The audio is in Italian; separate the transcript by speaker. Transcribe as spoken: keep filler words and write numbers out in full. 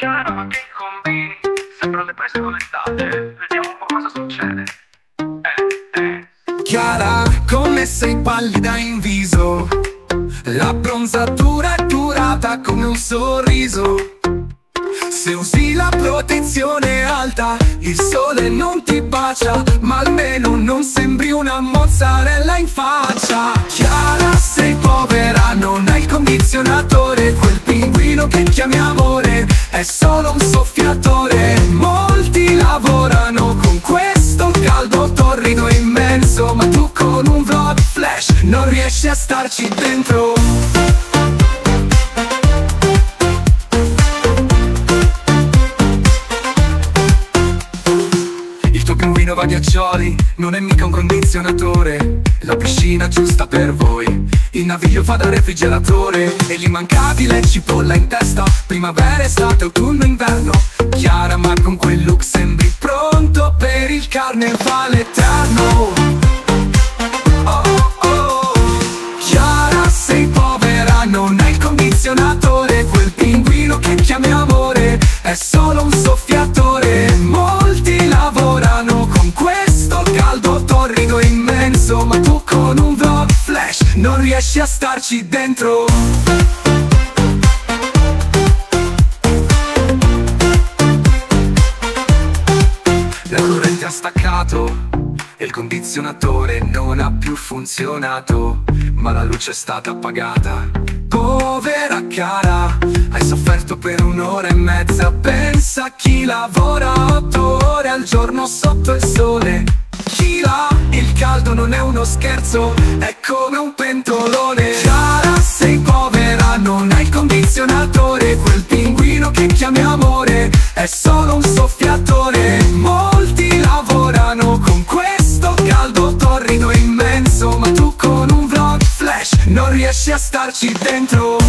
Speaker 1: Chiara, ma che combini? Sembra le prese con l'estate. Vediamo un po' cosa succede. Eh, eh.
Speaker 2: Chiara, come sei pallida in viso, la bronzatura è durata come un sorriso. Se usi la protezione alta, il sole non ti bacia, ma almeno non sembri una mozzarella in faccia. Chiara, sei povera, non hai il condizionatore, quel pinguino che chiami amore è solo un soffiatore. Molti lavorano con questo caldo torrido e immenso, ma tu con un vlog flash non riesci a starci dentro. Pinguino va a ghiaccioli, non è mica un condizionatore. La piscina giusta per voi, il naviglio fa da refrigeratore, e l'immancabile cipolla in testa. Primavera, estate, autunno, inverno. Chiara, ma con quel look sembri pronto per il carnevale eterno. Oh, oh, oh. Chiara, sei povera, non hai il condizionatore, quel pinguino che chiami amore è solo un soffiatore. Molti lavorano con questo caldo torrido e immenso, ma tu con un vlog flash non riesci a starci dentro. La corrente ha staccato e il condizionatore non ha più funzionato, ma la luce è stata appagata. Povera cara, hai sofferto per un'ora e mezza. Pensa a chi lavora otto ore al giorno sotto il sole. Chi là, il caldo non è uno scherzo, è come un pentolone. Cara, sei povera, non hai il condizionatore, quel pinguino che chiami amore è solo un soffiatore. Molti lavorano con questo caldo torrido e immenso, ma tu con un vlog flash non riesci a starci dentro.